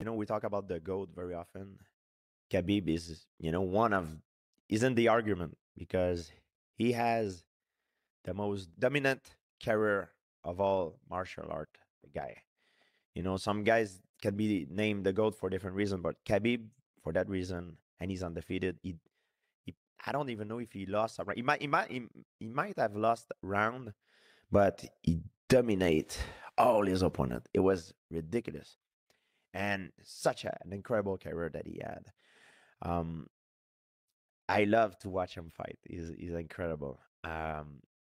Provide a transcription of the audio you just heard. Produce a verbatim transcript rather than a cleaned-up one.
You know, we talk about the GOAT very often. Khabib is, you know, one of, isn't the argument because he has the most dominant career of all martial art guy. You know, some guys can be named the GOAT for different reasons, but Khabib, for that reason, and he's undefeated. He, he I don't even know if he lost a round. He might, he might, he, he might have lost a round, but he dominate all his opponent. It was ridiculous, and such a, an incredible career that he had. Um, I love to watch him fight. He's he's incredible. Um,